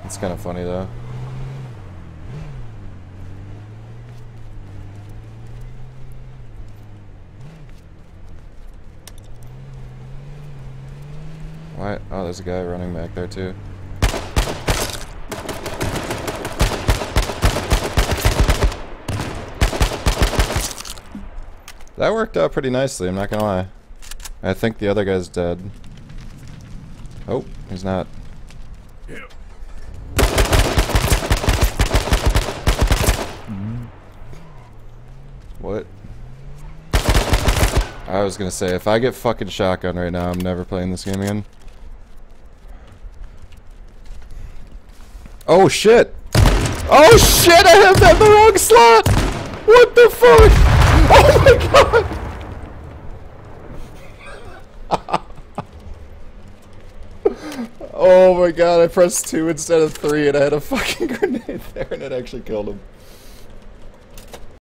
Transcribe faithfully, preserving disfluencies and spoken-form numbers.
It's kind of funny though. What? Oh, there's a guy running back there too. That worked out pretty nicely, I'm not gonna lie. I think the other guy's dead. Oh, he's not. What? I was gonna say, if I get fucking shotgun right now, I'm never playing this game again. Oh shit! Oh shit! I have that in the wrong slot! What the fuck? Oh my god! Oh my god, I pressed two instead of three and I had a fucking grenade there and it actually killed him.